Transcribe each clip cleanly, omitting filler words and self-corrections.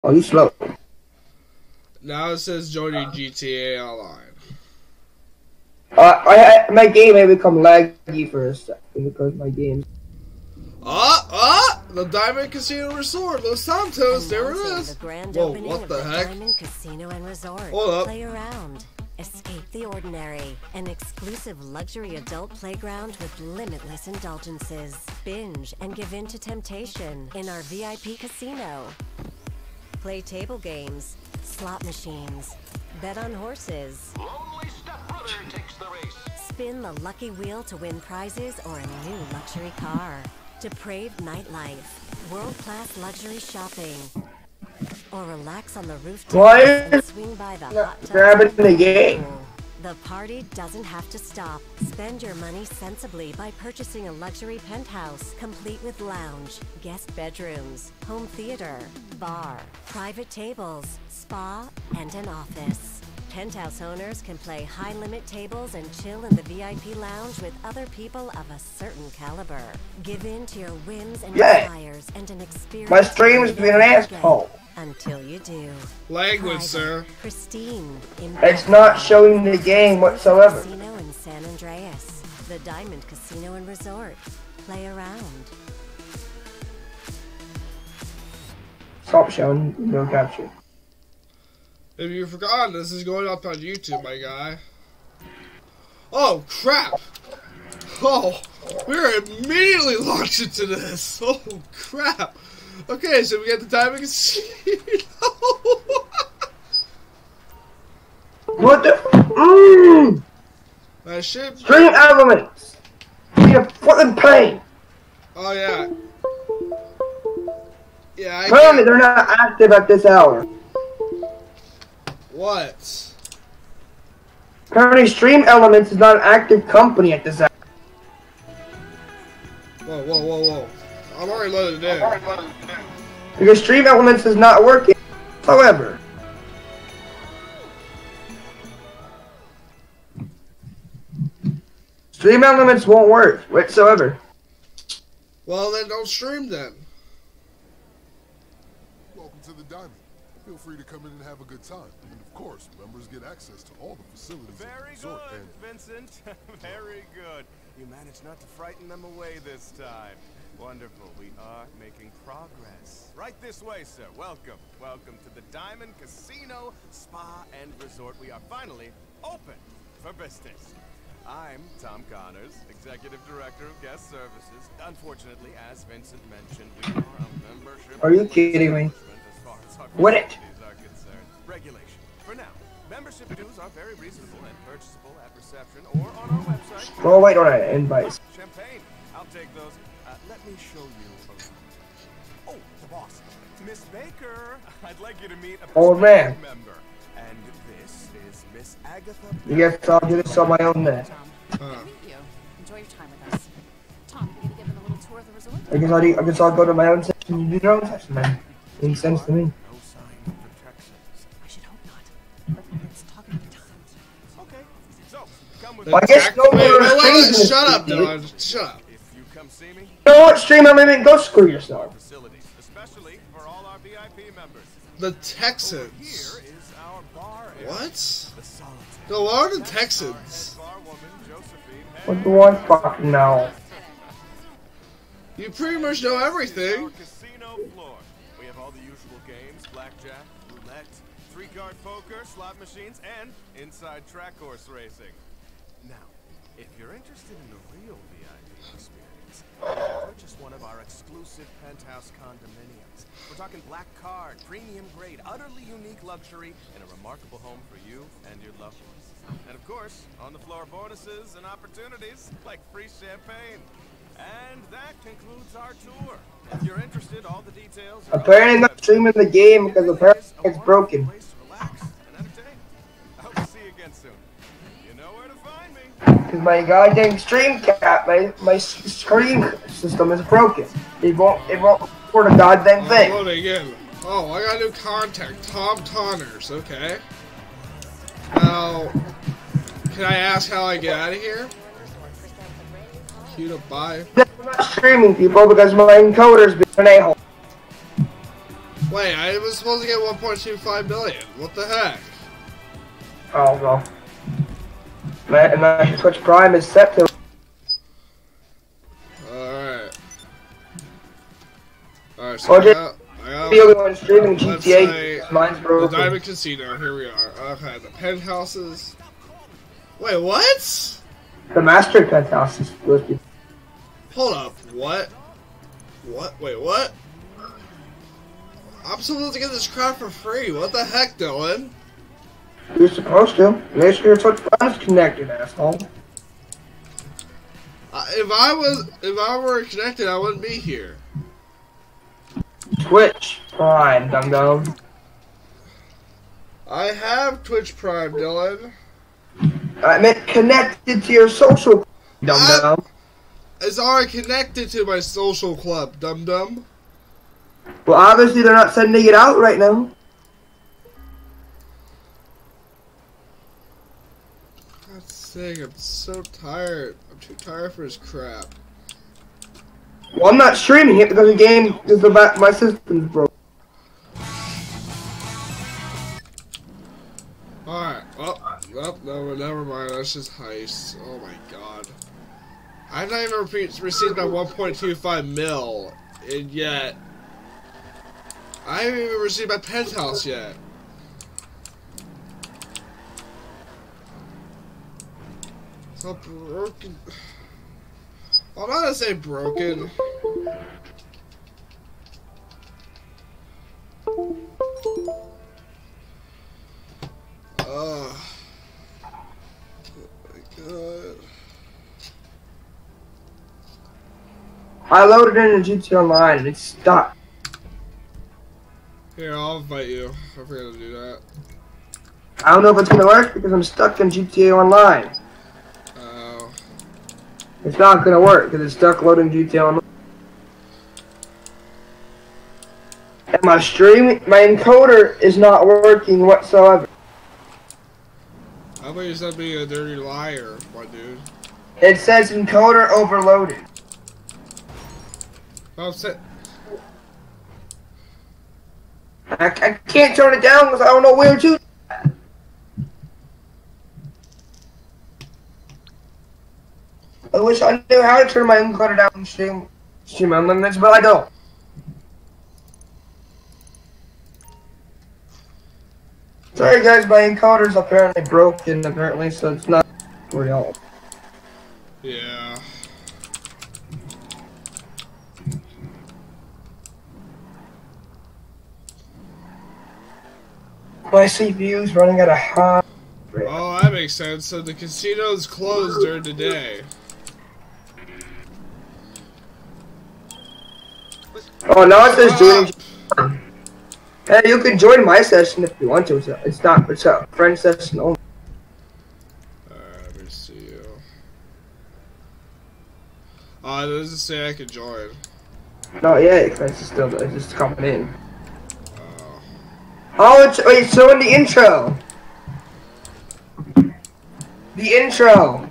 Oh, you slow. Now it says joining GTA Online. My game may become laggy for a second because my game. The Diamond Casino Resort, Los Santos, there it is. Whoa, what the heck? Diamond Casino and Resort. Hold up. Play around. Escape the ordinary. An exclusive luxury adult playground with limitless indulgences. Binge and give in to temptation in our VIP casino. Play table games, slot machines, bet on horses. Lonely stepbrother takes the race. Spin the lucky wheel to win prizes or a new luxury car. Depraved nightlife, world-class luxury shopping, or relax on the rooftop and swing by the hot tub. Grabbing the game. The party doesn't have to stop. Spend your money sensibly by purchasing a luxury penthouse, complete with lounge, guest bedrooms, home theater, bar, private tables, spa, and an office. Penthouse owners can play high-limit tables and chill in the VIP lounge with other people of a certain caliber. Give in to your whims and desires and an experience. My stream's been an asshole. Until you do. Language, Private, sir. Pristine. It's not showing the game whatsoever. Casino in San Andreas. The Diamond Casino and Resort. Play around. Stop showing no capture. If you've forgotten, this is going up on YouTube, my guy. Oh, crap! Oh, we're immediately launched into this. Oh, crap. Okay, so we got the Diamond Casino. What the? That shit. Stream elements. You're fucking pain. Oh, yeah. Yeah, I Tell me they're not active at this hour. What? Apparently, Stream Elements is not an active company at this hour. Whoa, whoa, whoa, whoa. I'm already loaded in. Because Stream Elements is not working. However. Stream Elements won't work whatsoever. Well, then don't stream then. Welcome to the Diamond. Feel free to come in and have a good time. And of course, members get access to all the facilities. Very good, Vincent. Very good. You managed not to frighten them away this time. Wonderful. We are making progress. Right this way, sir. Welcome. Welcome to the Diamond Casino, Spa, and Resort. We are finally open for business. I'm Tom Connors, Executive Director of Guest Services. Unfortunately, as Vincent mentioned, we are a membership. Are you kidding me? What it? Regulation. For now, membership dues are very reasonable and purchasable at reception or on our website. Oh, wait on it. Invite. Champagne. I'll take those. Let me show you around. Oh, the boss. Miss Baker. I'd like you to meet a man. member. And this is Miss Agatha. You guys I'll do this on my own minute. Tom, good to meet you. Enjoy your time with us. Tom, you gonna give them a little tour of the resort? I guess I'll go to my own section. You do your own section, man. Makes sense to me. I should hope not. Let's talk about the time. Okay. So, come with Well, I guess no more streams. Shut up, Don. Shut up. If you come see me, You know what, Stream Element? Go screw yourself. facilities, especially for all our VIP members. The Here Texans. is our bar area. What? The Solitaire. No, what are the That's Texans? our head barwoman, Josephine. What do I fucking know? You pretty much know Our everything. casino floor. We have all the usual games: blackjack, roulette, three-card poker, slot machines, and inside track course racing. Now, if you're interested in the real VIP experience, you can purchase one of our exclusive penthouse condominiums. We're talking black card, premium grade, utterly unique luxury, and a remarkable home for you and your loved ones. And of course, on the floor bonuses and opportunities like free champagne. And that concludes our tour. If you're interested, all the details are Apparently not streaming the game because apparently it's broken. place to relax and entertain. I hope to see you again soon. You know where to find me. Because my goddamn stream cap, my screen system is broken. It won't record a goddamn thing. Loading in. Oh, I got a new contact. Tom Connors. Okay. Now, can I ask how I get out of here? Cue to buy. I'm not streaming people because my encoder's been an a-hole. Wait, I was supposed to get 1.25 million. What the heck? Oh well. And my Twitch Prime is set to. Alright. Alright, so Oh, I got the other one streaming let's GTA. say Mine's the broken. Diamond Casino. Here we are. Okay, the penthouses. Wait, what? The Master Penthouse is supposed to be. Hold up. What? What? Wait, what? I'm supposed to get this crap for free. What the heck, Dylan? You're supposed to. Make sure your Twitch Prime is connected, asshole. If I were connected, I wouldn't be here. Twitch Prime, dum dum. I have Twitch Prime, Dylan. I meant connected to your social. Dum dum. It's already connected to my social club, dum dum. Well, obviously they're not sending it out right now. God's sake, I'm so tired. I'm too tired for this crap. Well, I'm not streaming it because the game is about my system's broke. Alright, well, no, never mind. That's just heist. Oh my god. I've not even received my 1.25 mil, and yet I haven't even received my penthouse yet. So broken. I'm not gonna say broken. Oh my god. I loaded in GTA Online and it's stuck. Here, I'll invite you. I forgot to do that. I don't know if it's gonna work because I'm stuck in GTA Online. Oh. It's not gonna work because it's stuck loading GTA Online. And my encoder is not working whatsoever. How about you stop being a dirty liar, my dude? It says encoder overloaded. I'm set. I can't turn it down because I don't know where to. I wish I knew how to turn my encoder down and stream unlimited, but I don't. Sorry guys, my encoder's apparently broken apparently, so it's not real. Yeah. My CPU's running at a high rate. Oh, that makes sense. So the casino's closed during the day. Oh, now it says joining. Hey, you can join my session if you want to. It's not. It's a friend session only. Alright, let me see you. Oh, it doesn't say I can join. No, yeah, it's still it's just coming in. Oh. Oh, it's showing the intro. The intro.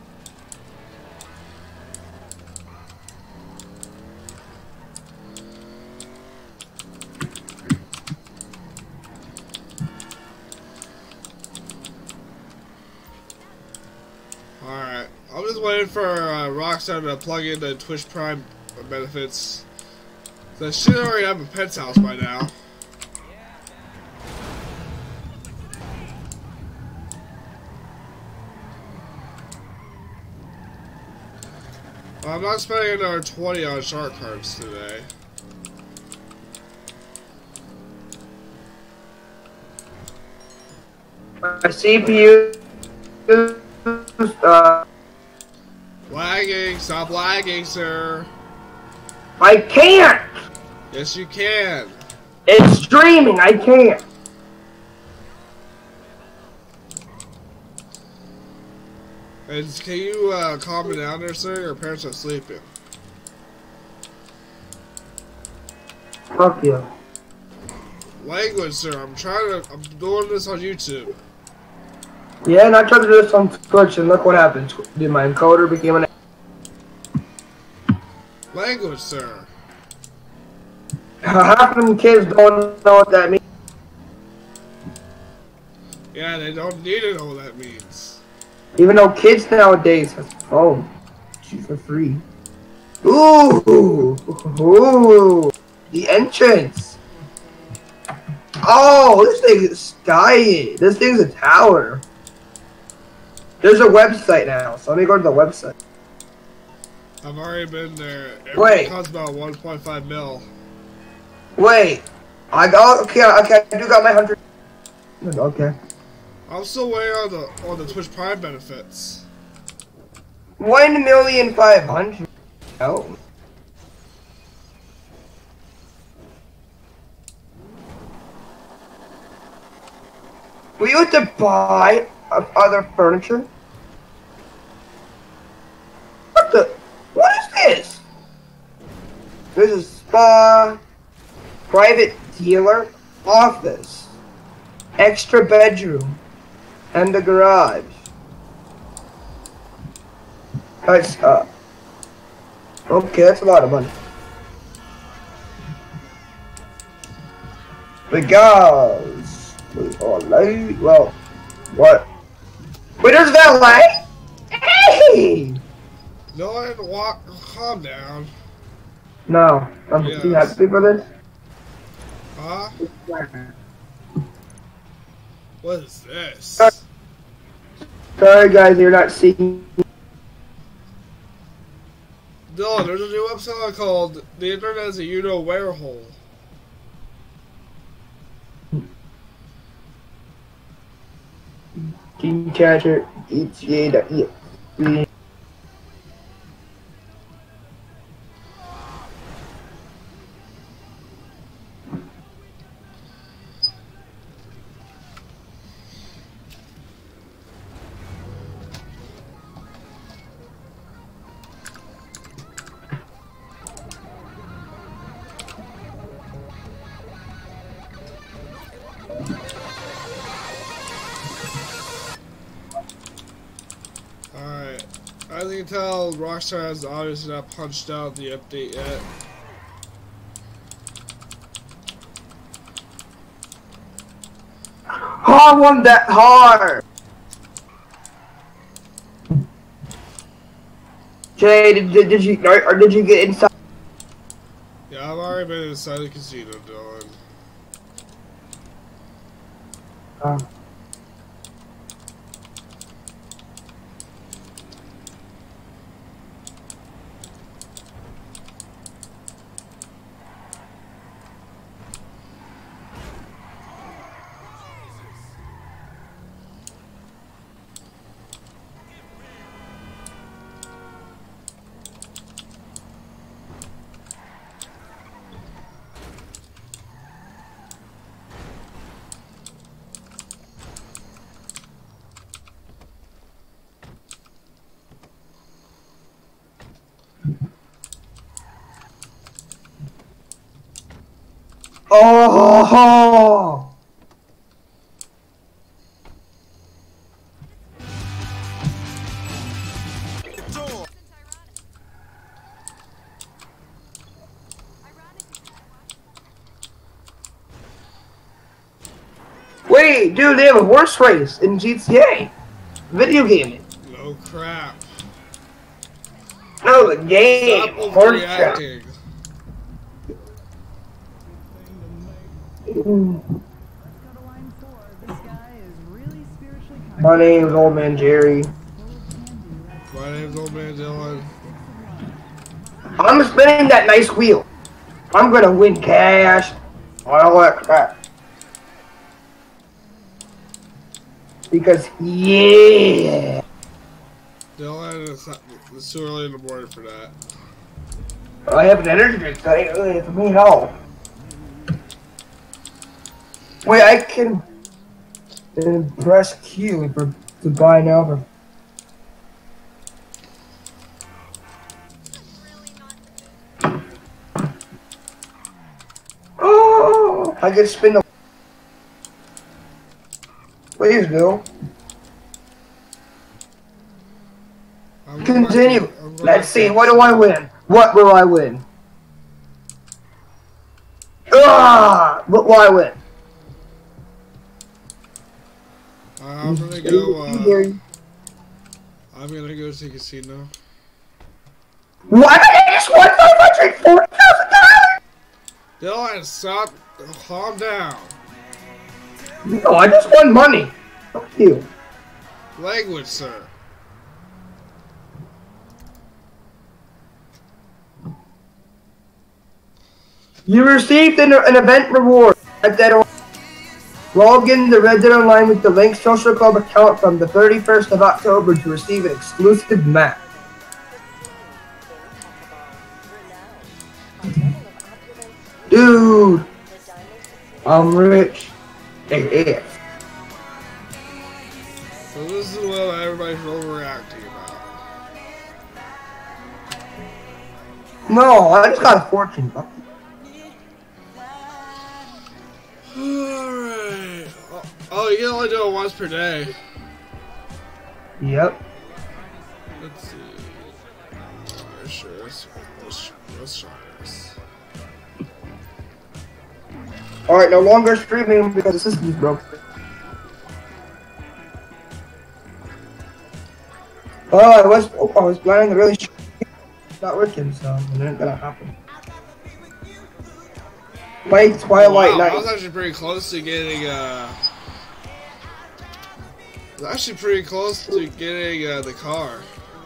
Alright. I'm just waiting for Rockstar to plug in the Twitch Prime benefits. So I should already have a penthouse by now. I'm not spending another 20 on shark cards today. My CPU is Lagging! Stop lagging, sir! I can't. Yes, you can! It's streaming. I can't. And can you calm it down there, sir? Your parents are sleeping. Fuck you. Language, sir. I'm doing this on YouTube. Yeah, and I tried to do this on Twitch, and look what happened. Dude, my encoder became an. Language, sir. Half of them kids don't know what that means. Yeah, they don't need to know what that means. Even though kids nowadays have phones, shoot for free. Ooh, ooh, the entrance. Oh, this thing is sky. This thing's a tower. There's a website now, so let me go to the website. I've already been there. Wait. It costs about 1.5 mil. Wait, I got okay. I do got my 100. Okay. I'm still waiting on the Twitch Prime benefits. 1,500,000. Oh. We have to buy other furniture. What the? What is this? There's a spa, private dealer, office, extra bedroom, and a garage. That's okay, that's a lot of money. Because well, what? Wait, there's valet? Hey! No, I didn't walk. Calm down. No, I'm too happy for this. Huh? What is this? Sorry guys, you're not seeing. No, there's a new website called The Internet is a You-Know-Where Hole. Team Catcher, ETA.exe. Alright. As you can tell, Rockstar has obviously not punched out the update yet. I want that hard. Jay, did you get inside? Yeah, I've already been inside the casino, Dylan. Oh! Wait, dude, they have a horse race in GTA. Video gaming. No crap. No, the game. Stop Horse track. overreacting. My name's Old Man Jerry. My name's Old Man Dylan. I'm spinning that nice wheel. I'm gonna win cash. All that crap. Because, yeah. Dylan, it's too early in the morning for that. I have an energy drink, so it ain't really for me at all. Wait, I can press Q to buy an album. Oh, I can spin the. Please do. Continue. Let's see. What do I win? What will I win? Ah! But why win? I'm gonna go. I'm gonna go to the casino. Why did I just won $540,000? Dylan, stop. Calm down. No, I just won money. Fuck you. Language, sir. You received an event reward at that. Log in to Red Dead Online with the Link Social Club account from the 31st of October to receive an exclusive map. Dude, I'm rich. AF. So this is what everybody's overreacting about. No, I just got a fortune. Alright. Oh, you can only do it once per day. Yep. Let's see. Alright, sure. Let's try this. Alright, no longer streaming because the system's broke. Oh, I was planning to really it's not working, so it ain't gonna happen. Play Twilight wow, Night. I was actually pretty close to getting the car.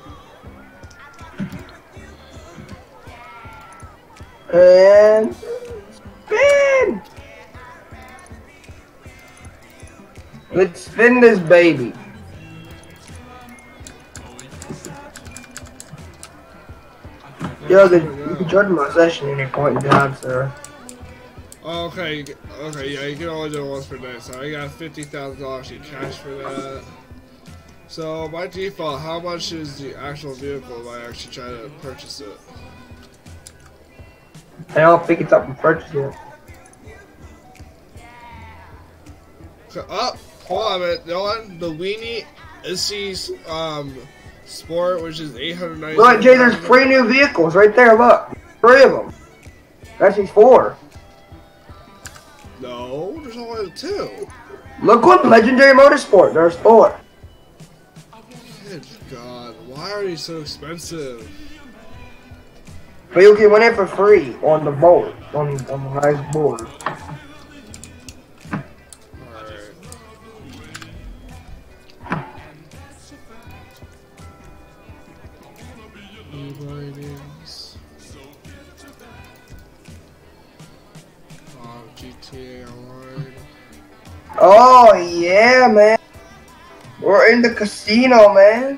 And spin! Let's spin this baby. Yo, you can join my session any point in time, sir. Oh, okay, yeah, you can only do it once per day, so I got $50,000 in cash for that. So, by default, how much is the actual vehicle if I actually try to purchase it? I don't think it's up for purchase yet. Oh, hold on a minute, Dylan. The Weenie SC Sport, which is $890. Look, Jay, there's 3 new vehicles right there, look. 3 of them. Actually 4. No, there's only 2. Look on Legendary Motorsport, there's 4. Good God, why are you so expensive? But you can win it for free on the board, on the nice board. Alright. E-writings. GTA Online. Oh, yeah, man. We're in the casino, man.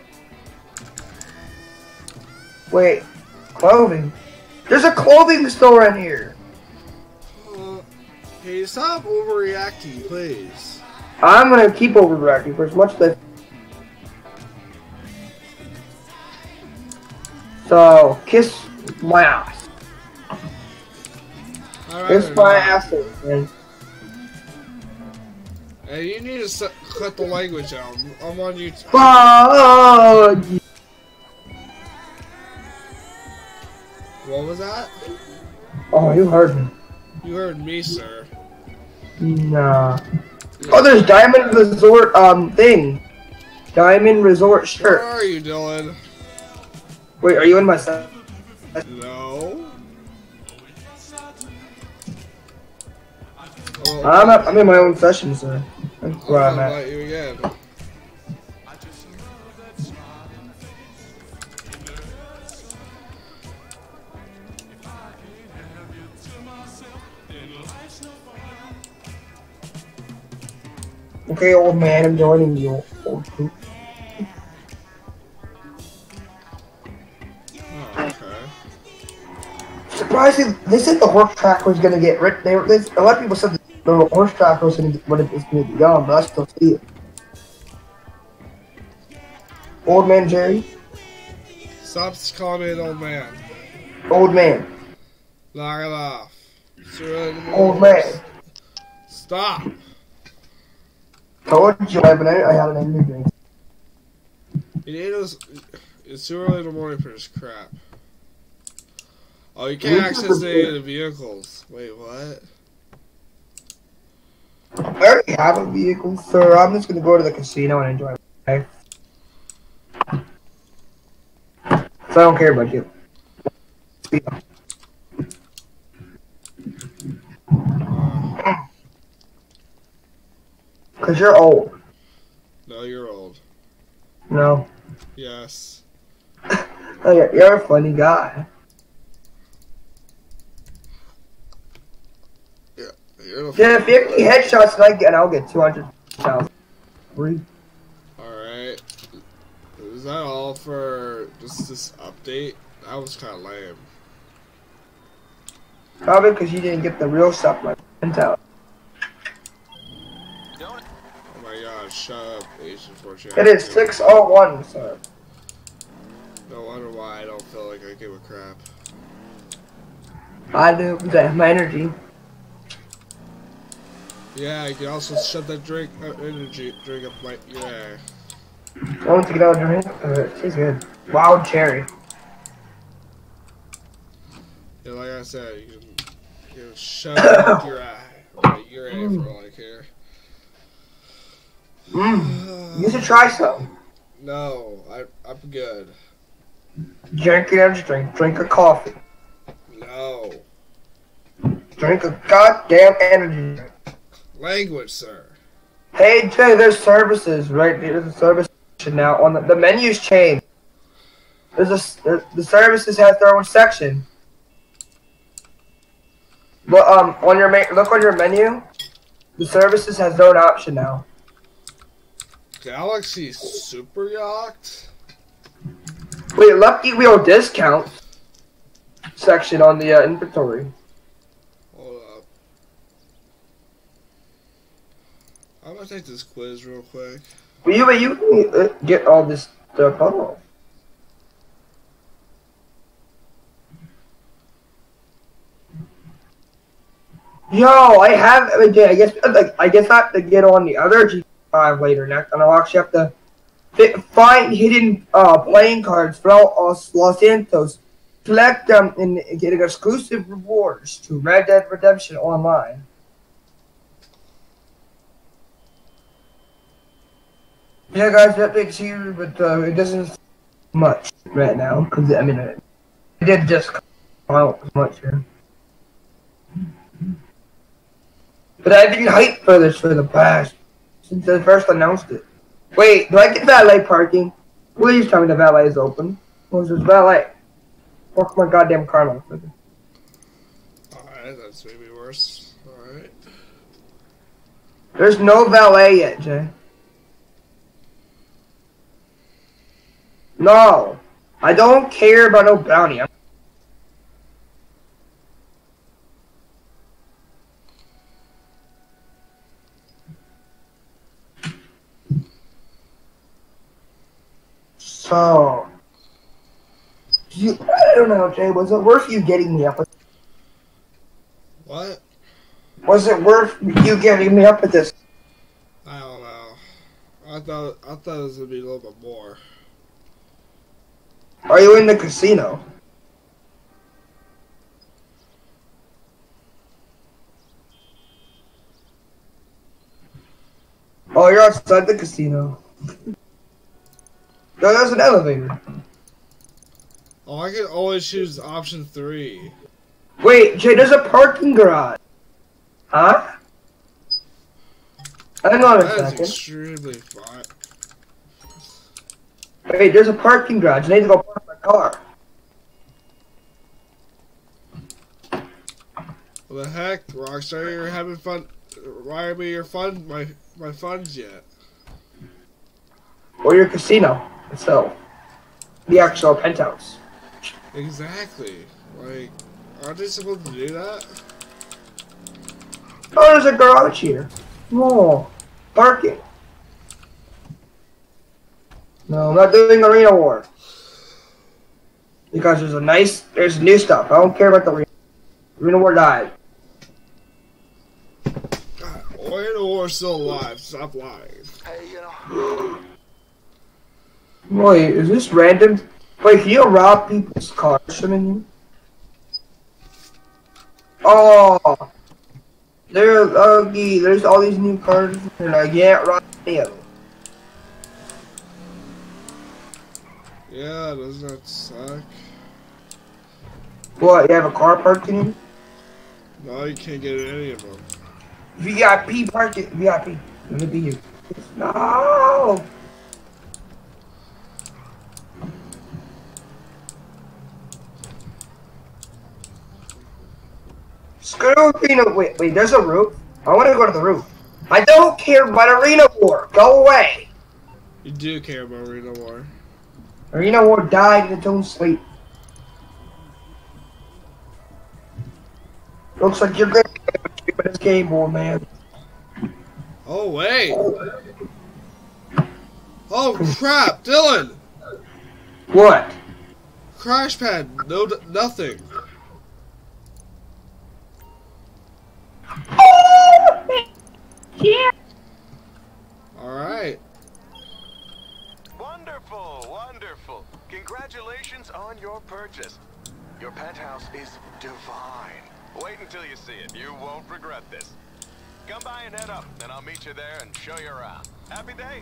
Wait, clothing. There's a clothing store in here. Hey, stop overreacting, please. I'm gonna keep overreacting for as much as So, kiss my ass. Kiss my ass, man. Hey, you need to cut the language out. I'm on YouTube. Fuck. What was that? Oh, you heard me. You heard me, sir. Nah. Oh, there's Diamond Resort, thing. Diamond Resort Where shirt. are you, Dylan? Wait, are you in my set? No. Oh, I'm in my own session, sir. That's where I'm I'll at. let you again. Okay, old man, I'm joining you. Old poop. Oh, okay. Surprisingly, they said the horse track was gonna get rid. A lot of people said the horse track was gonna be gone, but I still see it. Old man Jerry. Stop calling me an old man. Old man. Knock it off. Old man. Stop. Told you I had an energy drink. You need to. It's too early in the morning for this crap. Oh, you can't access any of the vehicles. Wait, what? I already have a vehicle, so I'm just gonna go to the casino and enjoy my life. So I don't care about you. Cause you're old. No, you're old. No. Yes. Oh, you're a funny guy. Yeah, you're the Yeah, 50 headshots and I'll get 200,000. Free. Alright. Is that all for just this update? That was kind of lame. Probably because you didn't get the real stuff like Intel. Oh my god, shut up, Asian 4chan. It is 6:01, sir. No wonder why I don't feel like I give a crap. I do. I have my energy. Yeah, you can also shut that energy drink up my, yeah. I want to get out of drink. She's good. Wild cherry. Yeah, like I said, you can shut up your eye. Right, your eye for all I care. You should try some. No, I'm good. Drink an energy drink. Drink a coffee. No. Drink a goddamn energy drink. Language, sir. Hey Jay, there's services right there. There's a service section now on the menu's changed. The services has their own section. But on your look on your menu. The services has their own option now. Galaxy Super Yacht? Wait, Lucky Wheel discount section on the inventory. Hold up. I'm gonna take this quiz real quick. But you can get all this stuff off. Yo, I have. I guess I have to get on the other G5 later next, and I'll actually have to find hidden playing cards throughout Los Santos, collect them, and get exclusive rewards to Red Dead Redemption Online. Yeah, guys, that makes you, but it doesn't much right now because I mean it did just come out much here. But I've been hyped for this for the past since they first announced it. Wait, do I get valet parking? Please tell me the valet is open. Where's this valet? Fuck my goddamn car off. Alright, that's maybe worse. Alright. There's no valet yet, Jay. No. I don't care about no bounty. So, I don't know, Jay. Was it worth you getting me up? What? Was it worth you getting me up with this? I don't know. I thought it was gonna be a little bit more. Are you in the casino? Oh, you're outside the casino. No, there's an elevator. Oh, I can always choose option 3. Wait, Jay, there's a parking garage. Huh? Hang on a That is second. extremely fine. Wait, there's a parking garage. I need to go park my car. What the heck, Rockstar? You're having fun. Why are your fund my funds yet? Or your casino itself. The actual penthouse. Exactly. Like, aren't they supposed to do that? Oh, there's a garage here. Oh, parking. No, I'm not doing Arena War. Because there's new stuff. I don't care about the Arena War died. God, Arena War's still alive. Stop lying. Hey, you know. Wait, is this random? Wait, can you rob people's cars from in here? Oh. There's ugly. There's all these new cars, and I can't ride any of them. Yeah, doesn't that suck? What? You have a car parked in? No, you can't get any of them. VIP park it. VIP. Let me be here. No. Screw Arena. Wait. There's a roof. I want to go to the roof. I don't care about Arena War. Go away. You do care about Arena War. Arena War died in its own sleep. Looks like you're good at this game, boy, man. Oh, wait. Oh, crap. Dylan. What? Crash pad. No, nothing. Yeah. Alright. Wonderful, wonderful. Congratulations on your purchase. Your penthouse is divine. Wait until you see it. You won't regret this. Come by and head up, and I'll meet you there and show you around. Happy day.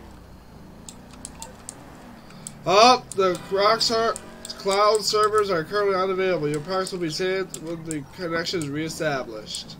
Oh, the Rockstar Cloud servers are currently unavailable. Your parks will be saved when the connection is reestablished.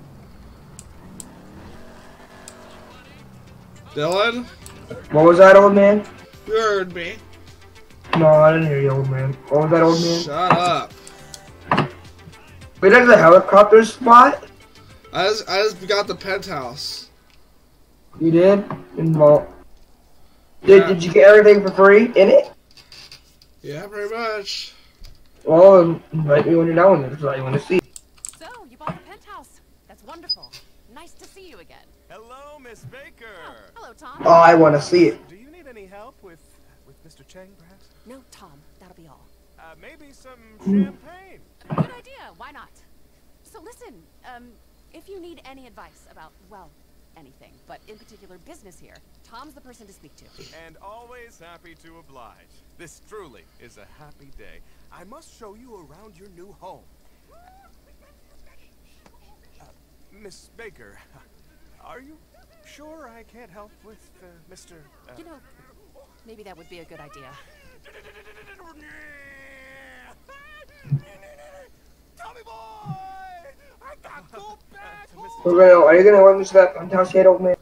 Dylan? What was that, old man? You heard me. No, I didn't hear you, old man. What was that, old man? Shut up. Wait, there's a helicopter spot? I just got the penthouse. You did? Well, Yeah. did you get everything for free in it? Yeah, pretty much. Well, invite me when you're down there. That's what I want to see. So, you bought the penthouse. That's wonderful. Nice to see you again. Hello, Miss Baker. Oh, hello, Tom. Oh, I want to see it. Do you need any help with Mr. Cheng, perhaps? No, Tom, that'll be all. Maybe some champagne. Good idea. Why not? So listen, if you need any advice about, well, anything, but in particular business here, Tom's the person to speak to. And always happy to oblige. This truly is a happy day. I must show you around your new home. Miss Baker, are you sure I can't help with Mr. You know, maybe that would be a good idea. Tommy boy! I got go back home! Are you gonna let me see that penthouse yet, old man?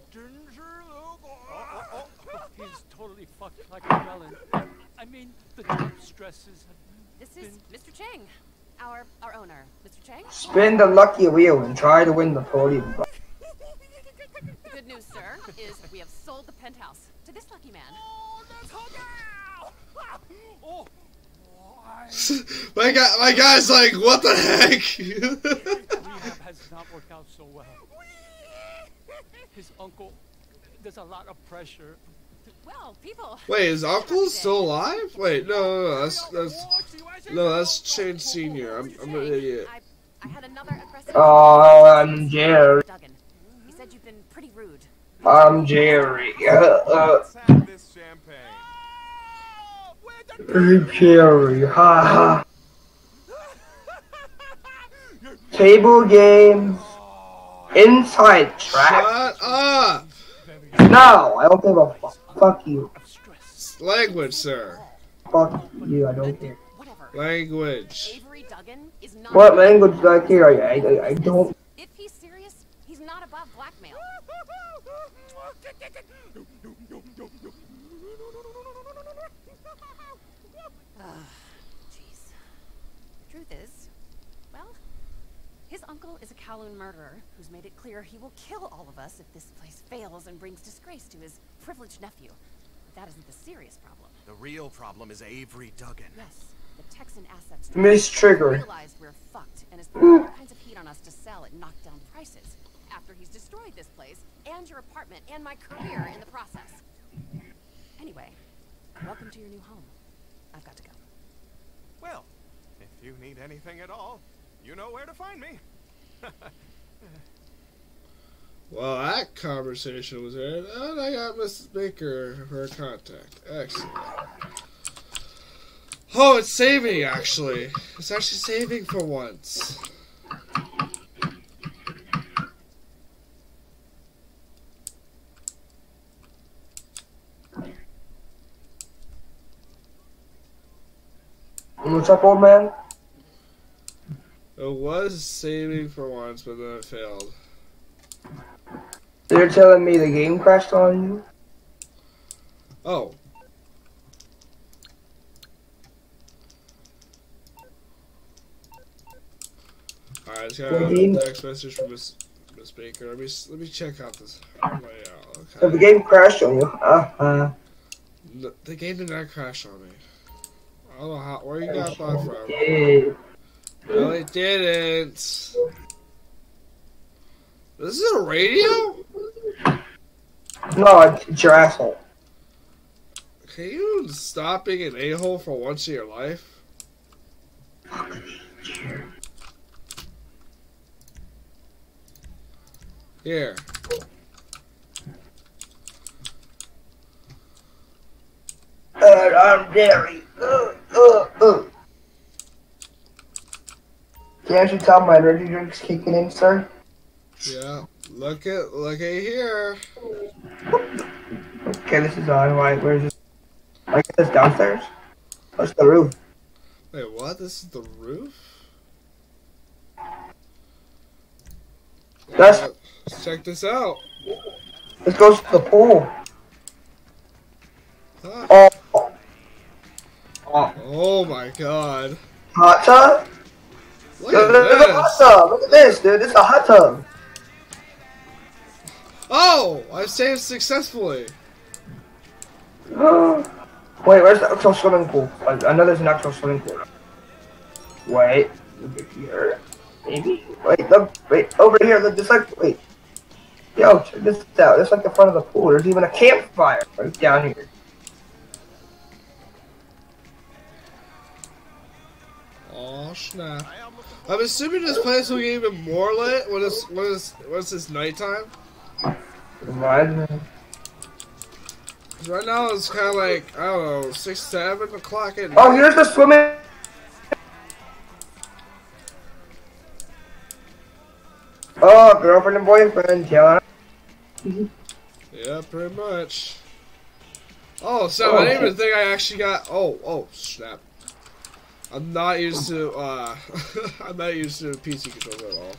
He's totally fucked like a melon. I mean, the job stresses have This is Mr. Cheng, our owner. Mr. Cheng? Spin the lucky wheel and try to win the podium. The good news, sir, is we have sold the penthouse to this lucky man. my guy's like, what the heck? rehab has not worked out so well. His uncle, there's a lot of pressure. Well, people. Wait, is Uncle still alive? Wait, no, that's Shane Senior. I'm an idiot. I had another aggressive. Oh, I'm Jerry. Duggan. He said you've been pretty rude. I'm Jerry. Let's have this champagne. I'm Jerry. Ha ha. Table games. Inside track. Shut up! No, I don't give a fuck. Fuck you. Language, sir. Fuck you. I don't care. Whatever. Language. Avery Duggan is not. What language do I care? I don't. If he's serious, he's not above blackmail. Jeez. Truth is, well, his uncle is a Kowloon murderer who's made it clear he will kill all of us if this place fails and brings disgrace to his privileged nephew. But that isn't the serious problem. The real problem is Avery Duggan. Yes, the Texan assets Miss Trigger. realized we're fucked and is putting all kinds of heat on us to sell at knockdown prices after he's destroyed this place and your apartment and my career in the process. Anyway, welcome to your new home. I've got to go. Well, if you need anything at all, you know where to find me. Well, that conversation was there, and I got Mrs. Baker, her contact. Excellent. Oh, it's saving, actually. It's actually saving for once. What's up, old man? It was saving for once, but then it failed. They're telling me the game crashed on you? Oh. Alright, I just got a text message from Miss Baker. Let me check out this layout. So Okay. the game crashed on you. No, the game did not crash on me. I don't know how. Where you got that from? Yeah. No, it didn't. This is a radio? No, it's your asshole. Can you stop being an a-hole for once in your life? Here. I'm Jerry. Can't you tell my energy drink's kicking in, sir? Yeah. Look at here. Okay, this is on. Why? Where's this? I guess it's downstairs. What's the roof? Wait, what? This is the roof? That's. Let's check this out. Let's go to the pool. Huh? Oh. Oh my god. Hot tub? Look at There's a hot this. tub. Look at this, dude. This is a hot tub. Oh! I saved successfully. Wait, where's the actual swimming pool? I know there's an actual swimming pool. Wait, over here. Maybe? Wait, look, wait, over here, look, just like, wait. Yo, check this out. That's like the front of the pool. There's even a campfire right down here. Oh snap. I'm assuming this place will get even more lit when it's nighttime. Reminds me. 'Cause right now it's kind of like, I don't know, 6, 7 o'clock at night. Oh, here's the swimming. Oh, girlfriend and boyfriend, yeah. Yeah, pretty much. Oh, so I didn't even think I actually got. Oh, snap! I'm not used to. I'm not used to PC controller at all.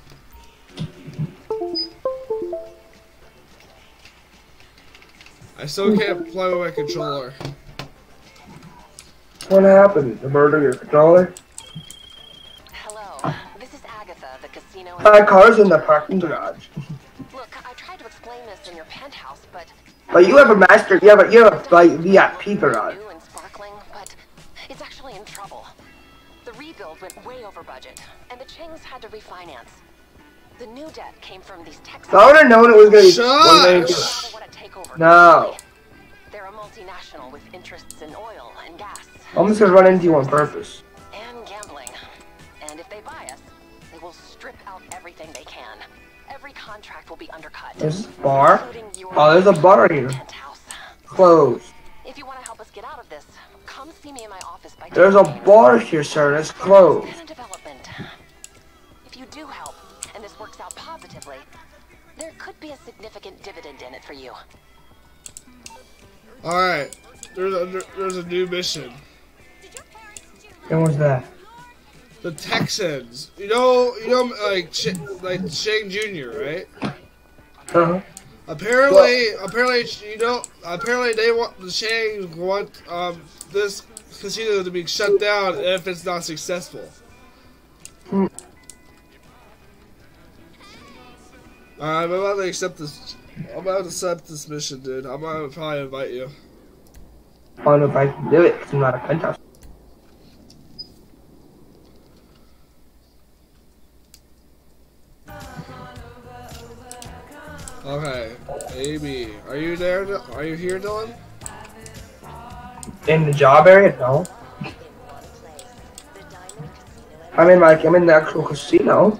I still can't play with my controller. What happened? The murder your controller? Hello, this is Agatha, the casino. My car's in the parking garage. Look, I tried to explain this in your penthouse, but But you have a master. You have a like VIP garage. new and sparkling, but it's actually in trouble. The rebuild went way over budget, and the Chings had to refinance. The new debt came from these Texans. I would have known it was gonna be Shush! one They day. want to take over. No. They're a multinational with interests in oil and gas I'm just gonna run into you on purpose. and gambling. And if they buy us, they will strip out everything they can. Every contract will be undercut. There's a bar. including your Oh, there's a bar here. penthouse. Closed. If you want to help us get out of this, come see me in my office by There's a 10 a.m. bar here, sir. That's closed. Plan development. If you do help, and this works out positively, there could be a significant dividend in it for you. All right, there's a new mission. And what's that? The Texans. You know, like Shane Jr., right? Uh-huh. Apparently, they want the Shangs want this casino to be shut down if it's not successful. I'm about to accept this. I'm about to accept this mission, dude. I'm gonna probably invite you. I don't know if I can do it because I'm not a penthouse. Okay, Amy, are you there? Are you here, Dylan? In the job area? No. I'm in the actual casino.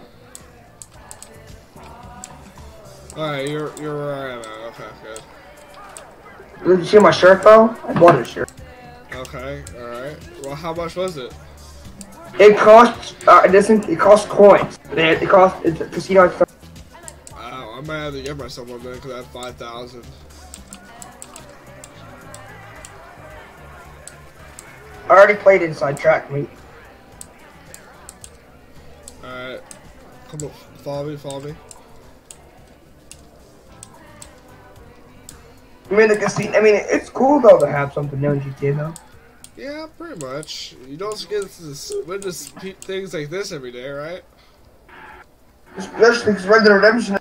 Alright, you're where I am at. Okay, good. Did you see my shirt though? I bought a shirt. Okay, alright. Well, how much was it? It costs, it costs coins. It costs, it's a casino. It's I might have to get myself one then because I have 5,000. I already played Inside Track, mate. Come on, follow me, follow me. I mean, the casino. I mean, it's cool though to have something new in GTA though. Yeah, pretty much. You don't get to witness things like this every day, right? Especially because Red Dead Redemption.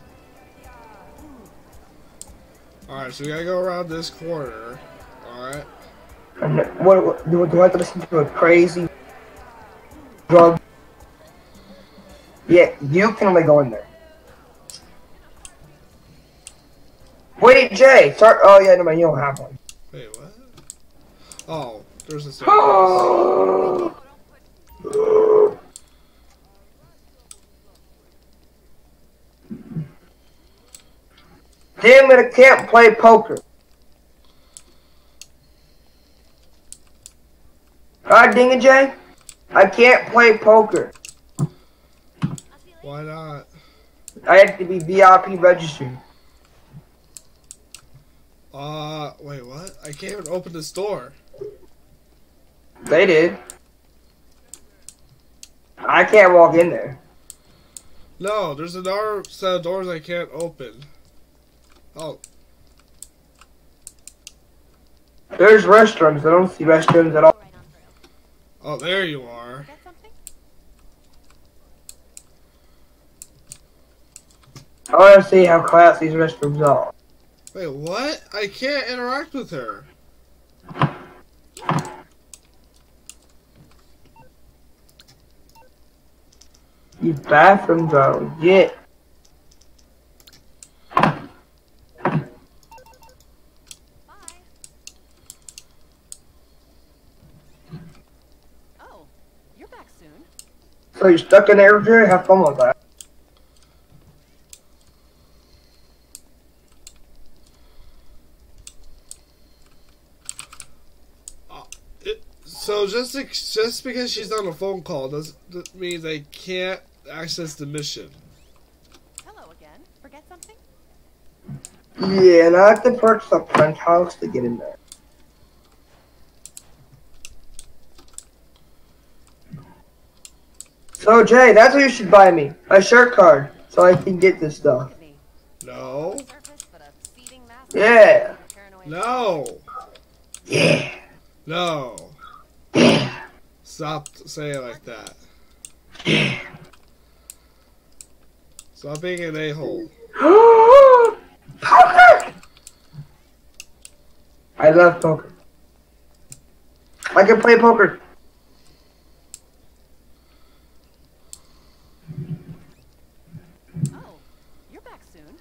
Alright, so we gotta go around this corner. Alright. And what do I have to listen to a crazy drug? Yeah, you can only go in there. Wait, Jay. Start. Oh yeah, no man, you don't have one. Wait, what? Oh, there's a Damn it, I can't play poker. God dang it, Jay. I can't play poker. Why not? I have to be VIP registered. Wait, what? I can't even open this door. They did. I can't walk in there. No, there's another set of doors I can't open. Oh. There's restrooms. I don't see restrooms at all. Oh, there you are. Get something? I want to see how classy these restrooms are. Wait, what? I can't interact with her. You bathrooms are legit. Oh, you're back soon. So you're stuck in there, Jerry? Have fun with that. So just because she's on a phone call doesn't mean I can't access the mission. Hello again. Forget something? Yeah, and I have to purchase a penthouse to get in there. So Jay, that's what you should buy me. A shirt card. So I can get this stuff. No. Surface, but a seething mass of Yeah. paranoid. No. Yeah. No. Stop saying it like that. Stop being an a-hole. Poker! I love poker. I can play poker. Oh, you're back soon.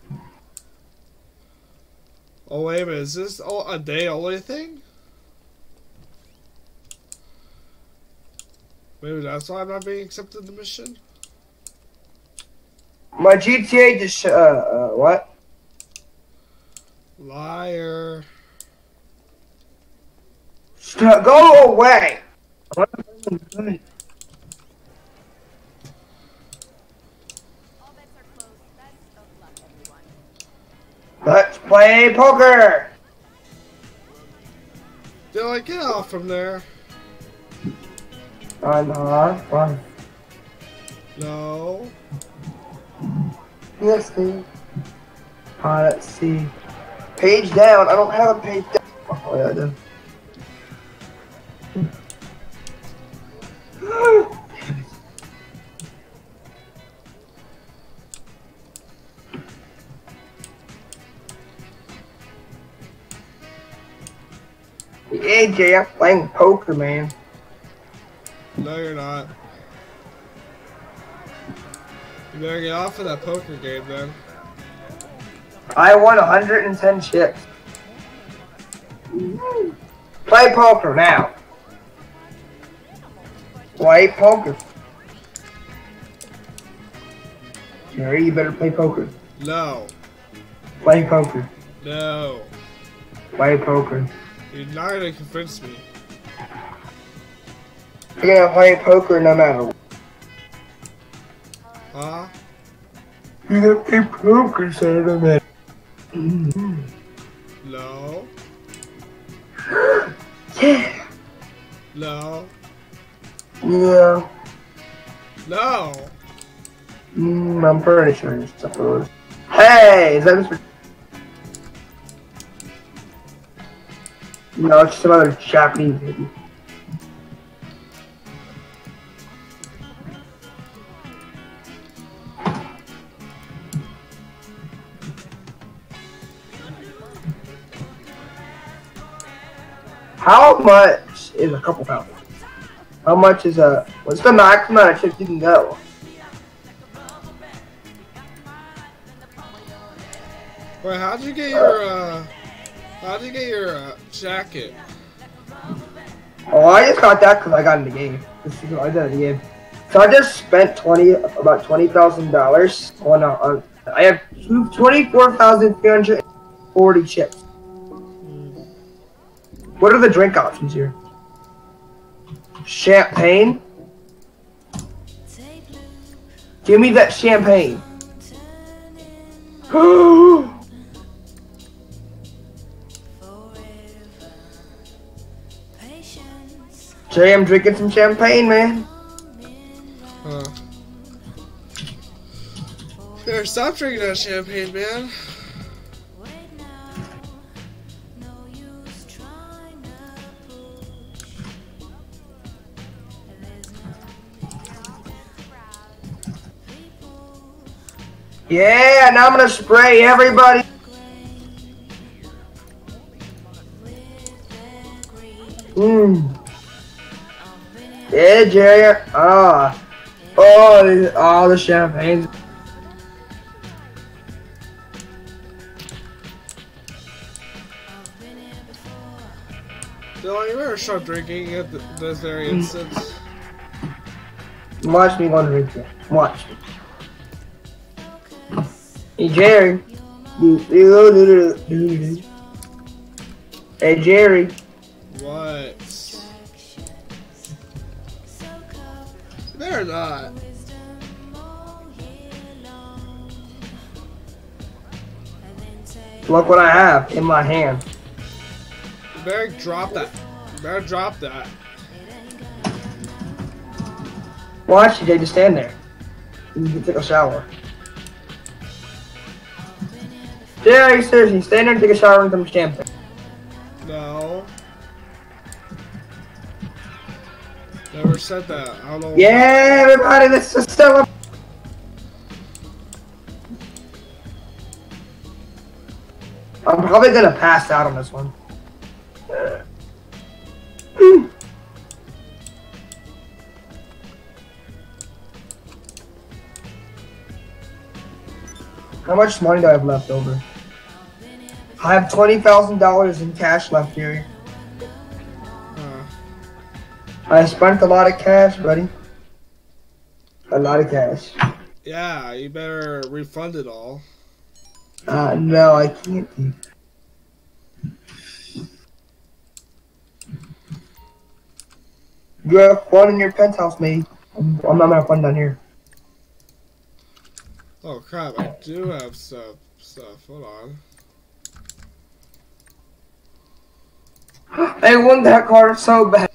Oh, wait a minute. Is this a day only thing? Maybe that's why I'm not being accepted in the mission? My GTA just, what? Liar. Go away! All bets are closed. Best of luck, everyone. Let's play poker! Dylan, get off from there. Fine. No. Yes, please. Let's see. Page down. I don't have a page down. Oh, yeah, I do. Yeah, Jay, I'm playing poker, man. No, you're not. You better get off of that poker game then. I won 110 chips. Play poker now. Play poker. Jerry, you better play poker. No. Play poker. No. Play poker. You're not gonna convince me. You're gonna play poker no matter what. Huh? You're gonna play poker, son of a No. Yeah. No. Yeah. No. I'm pretty sure it's supposed. Hey, is that Mr. No, it's some other Japanese movie. How much is a couple thousand? How much is what's the max amount of chips you can go? Wait, how'd you get your jacket? Oh, I just got that because I got in the game. I did in the game. So I just spent about $20,000 on I have 24,340 chips. What are the drink options here? Champagne? Give me that champagne. Jay, I'm drinking some champagne, man. Here, stop drinking that champagne, man. Yeah, now I'm gonna spray everybody. Yeah, Jerry. Oh, the champagne. Dylan, you better start drinking at this very instance. Watch me go drink it. Watch me. Hey, Jerry. Hey, Jerry. What? They're not. Look what I have in my hand. You better drop that. You better drop that. Watch, Jay, just stand there. You can take a shower. Jerry, seriously, stand there and take a shower and some champagne. No. Never said that. I don't know. Yeah, everybody, let's just celebrate. I'm probably gonna pass out on this one. How much money do I have left over? I have $20,000 in cash left here. I spent a lot of cash, buddy. A lot of cash. Yeah, you better refund it all. No, I can't. You have fun in your penthouse, mate. I'm not gonna have fun down here. Oh crap, I do have stuff. Hold on. I want that car so bad.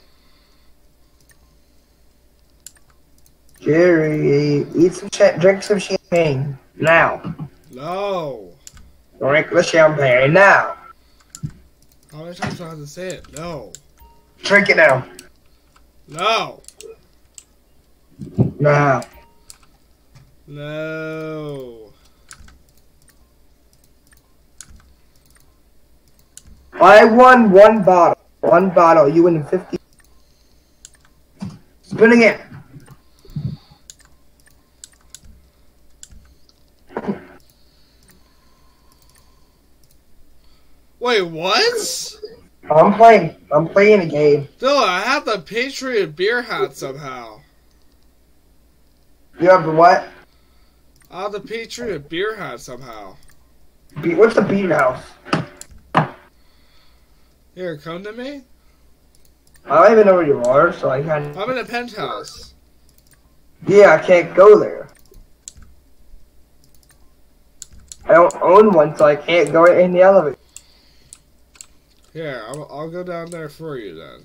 Jerry, drink some champagne now. No. Drink the champagne now. How many times do I have to say it? No. Drink it now. No. Now. No. I won one bottle. One bottle. You win 50. Spin again. Wait, what? I'm playing a game. No, I have the Patriot beer hat somehow. You have the what? I have the Patriot beer hat somehow. What's the beat house? Here, come to me. I don't even know where you are, so I can't. I'm in a penthouse. Yeah, I can't go there. I don't own one, so I can't go in the elevator. Here, I'll go down there for you then.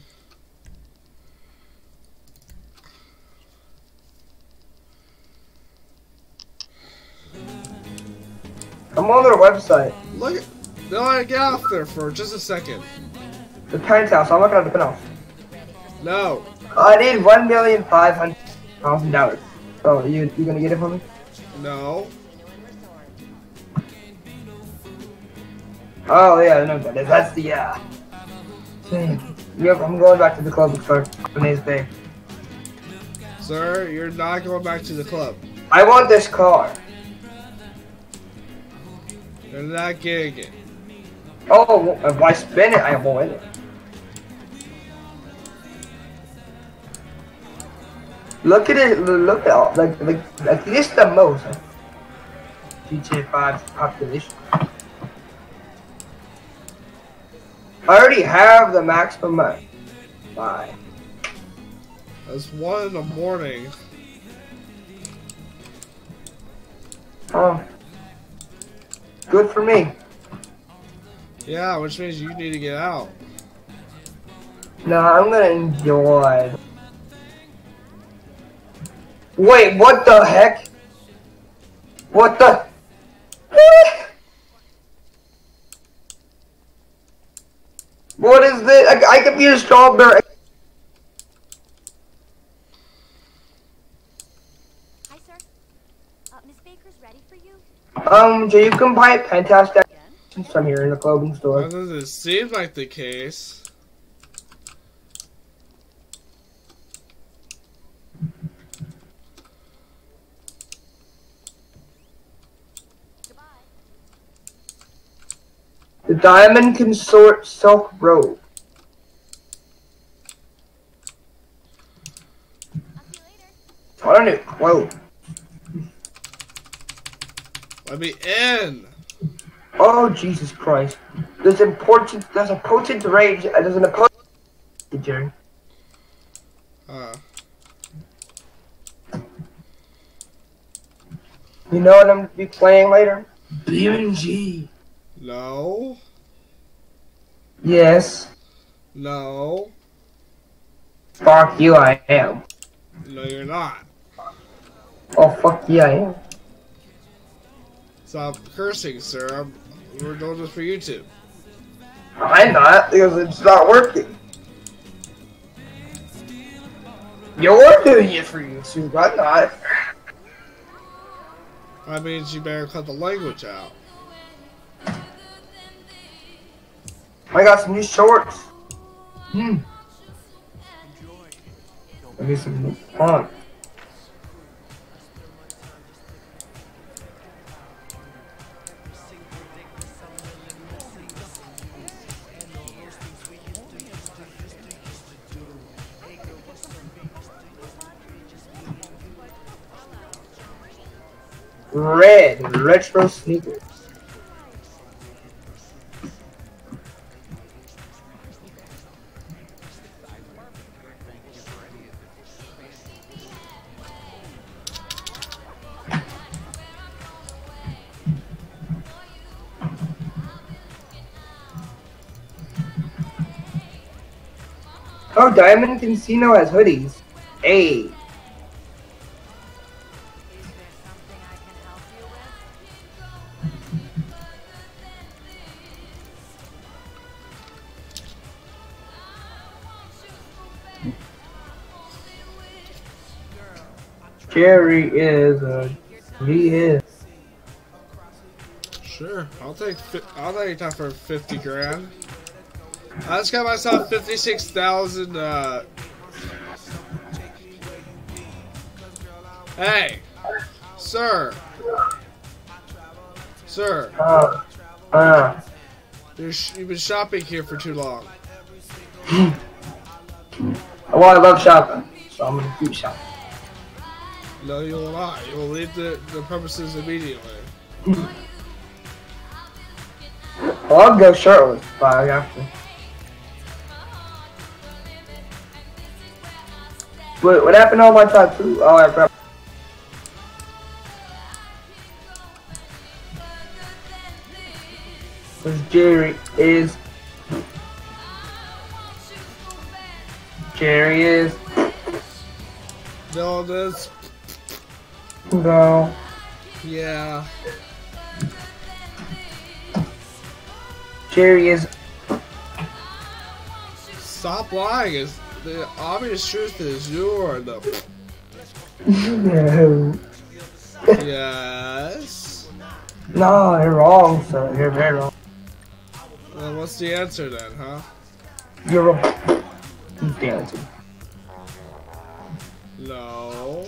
I'm on their website. Look at. No, get off there for just a second. The penthouse. I'm looking at the penthouse. No. I need $1,500,000. Oh, you gonna get it for me? No. Oh yeah, I know that. That's the Yep, I'm going back to the club for today's day. Sir, you're not going back to the club. I want this car. You're not getting it. Oh, if I spin it, I won't win it. Look at it. Look at all. Like at least the most. Huh? GTA 5's population. I already have the maximum. Bye. It's 1 in the morning. Oh. Good for me. Yeah, which means you need to get out. No, I'm gonna enjoy. Wait, what the heck? What the? What is this? I could be a strawberry. Hi, sir. Miss Baker's ready for you. So you can buy a penthouse since I'm here in the clothing store. That doesn't seem like the case. The Diamond Consort Silk Road. I don't know. Whoa. Let me in. Oh Jesus Christ! There's a potent rage. There's an opposing Jerry. You know what I'm gonna be playing later? BMG. No. Yes. No. Fuck you, I am. No, you're not. Oh fuck yeah, I am. Stop cursing, sir. We're doing this for YouTube. I'm not, because it's not working. You're doing it for YouTube, I'm not. That means you better cut the language out. I got some new shorts. Let me some fun. Red retro sneakers. Oh, Diamond Casino has hoodies. Hey. Jerry is he is. Sure, I'll take that for 50 grand. I just got myself 56,000. Hey, sir. You've been shopping here for too long. Well, I love shopping, so I'm gonna keep shopping. No, you will not. You will leave the premises immediately. Well, I'll go shirtless if I have to. Wait, what happened to all my tattoo? Oh, I forgot. Because Jerry is. No, this. No. Yeah. Jerry is. Stop lying. Is the obvious truth is you are the. No. Yes. No, you're wrong, sir. You're very wrong. Well, what's the answer then, huh? You're wrong. He's dancing. No.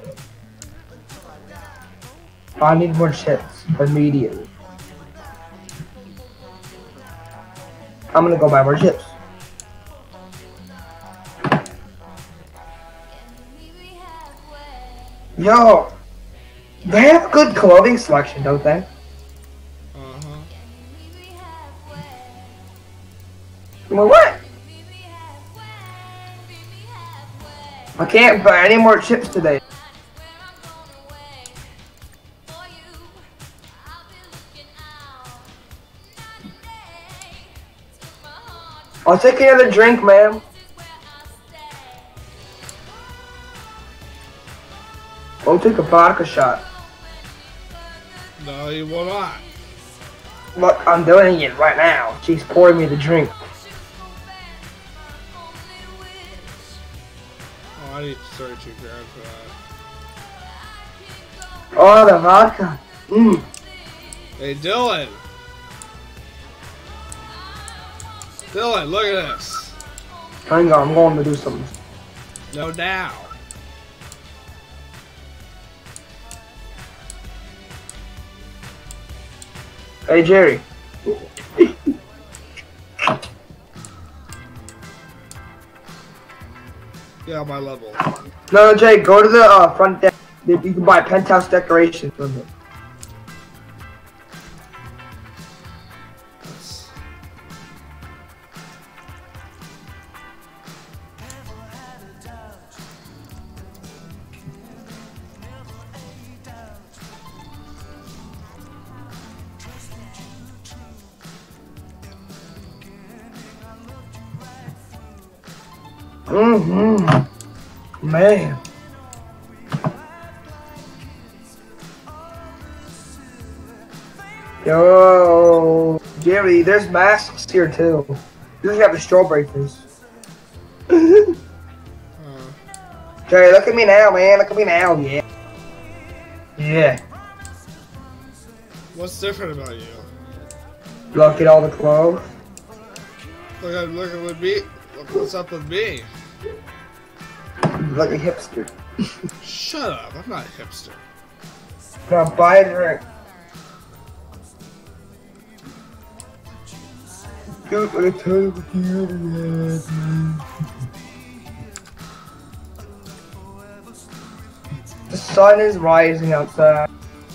I need more chips immediately. I'm gonna go buy more chips. Yo, they have good clothing selection, don't they? Uh-huh. Well, what? I can't buy any more chips today. I'll take another drink, ma'am. I'll take a vodka shot. No, you will not. Look, I'm doing it right now. She's pouring me the drink. Oh, I need 32 grand for that. Oh, the vodka. Mmm. Hey, Dylan. Dylan, look at this. Hang on, I'm going to do something. No, now. Hey, Jerry. Get on my level. No, Jay, go to the front desk. You can buy penthouse decorations from it. Man. Yo, Jerry, there's masks here too. You have the strawberry face. Jerry, look at me now, man. Look at me now, yeah. Yeah. What's different about you? Look at all the clothes. Look at with me. Look what's up with me. Like a hipster. Shut up! I'm not a hipster. Now buy a drink. The sun is rising outside.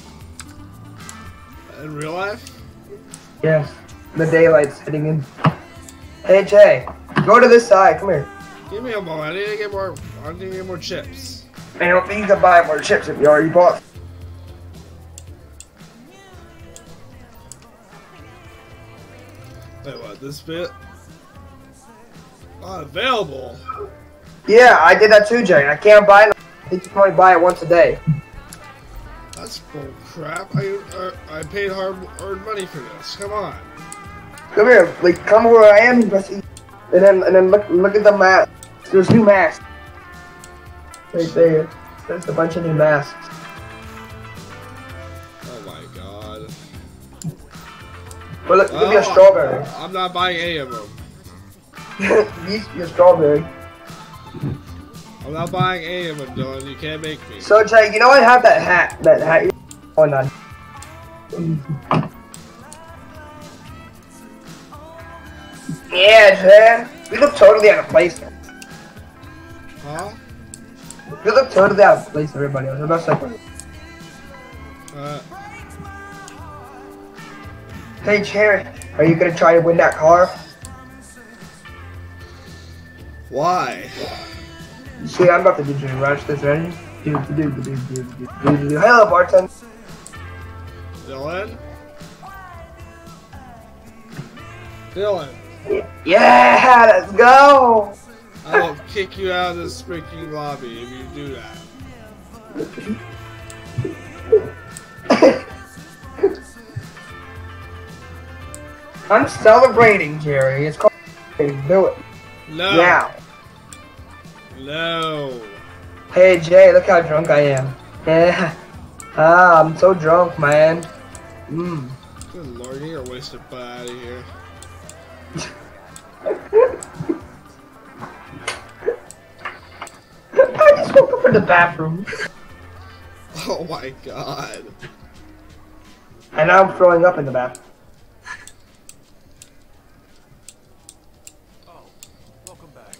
In real life? Yes. The daylight's hitting in. Hey Jay, go to this side. Come here. Give me a moment. I need to get more. I need to get more chips. I don't think you can buy more chips if you already bought. Wait, what? This bit? Not available. Yeah, I did that too, Jay. I can't buy it. I think you can only buy it once a day. That's bull crap. I paid hard-earned money for this. Come on. Come here, like come where I am, and then look at the mask. There's new masks. Right there. There's a bunch of new masks. Oh my god. Well, look, give me a strawberry. I'm not buying any of them. These be a strawberry. I'm not buying any of them, Dylan. You can't make me. So Jay, you know I have that hat. That hat. Oh no. Yeah, Jay. We look totally out of place. Huh? We look totally out of place, everybody else. I'm not saying. Hey, Jerry, are you gonna try to win that car? Why? See, I'm about to do Jimmy Rush. This ready? Hello, bartender. Dylan? Dylan? Yeah, let's go! I will kick you out of this freaking lobby if you do that. I'm celebrating, Jerry. It's called do it. No. Yeah. No. Hey Jay, look how drunk I am. Yeah. I'm so drunk, man. Good lord, you're a wasted butt out of here. I just woke up in the bathroom. Oh my god. And now I'm throwing up in the bathroom. Oh, welcome back.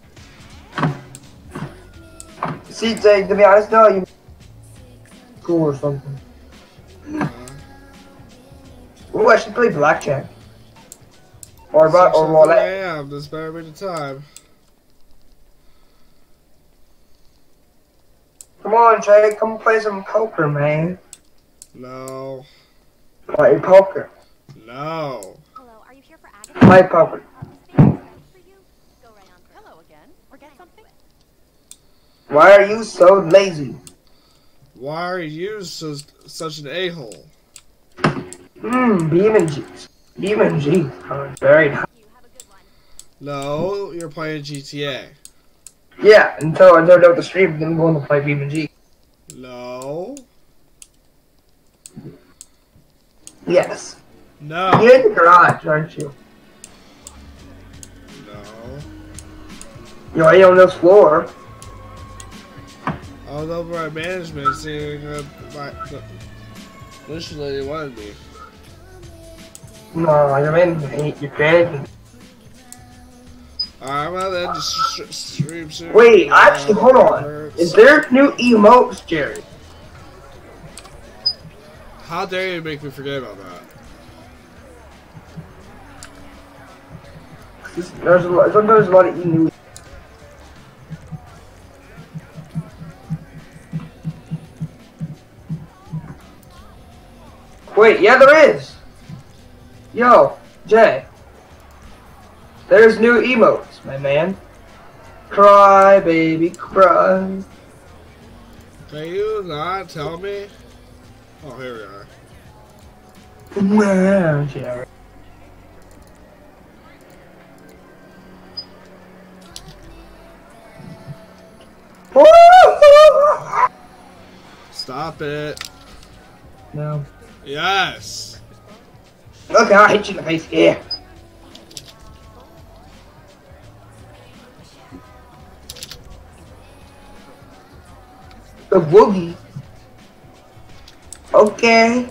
See, Jay, to be honest, no, you cool or something. Ooh, I should play blackjack. Or roulette. I am. This better be the time. Come on, Jay, come play some poker, man. No. Play poker. No. Hello, are you here for Agatha? Play poker. Miss Baker's ready for you. Go right on through. Hello again. Forget something? Why are you so lazy? Why are you such an a-hole? BeamNG. BeamNG. Oh, very nice. You have a good one. No, you're playing GTA. Yeah, until I turned out the stream, then I'm going to play BeamNG. No. Yes. No. You're in the garage, aren't you? No. You're right on this floor. I was over at management seeing initially they wanted me. No, your man, your fan. Alright, well then just stream soon. Wait, actually, hold on. Is there new emotes, Jerry? How dare you make me forget about that? Sometimes a lot of new. Wait, yeah, there is. Yo, Jay. There's new emotes, my man. Cry, baby, cry. Can you not tell me? Oh, here we are. Wow, Jerry. Stop it. No. Yes. Okay, I'll hit you in the face. Yeah. The boogie. Okay.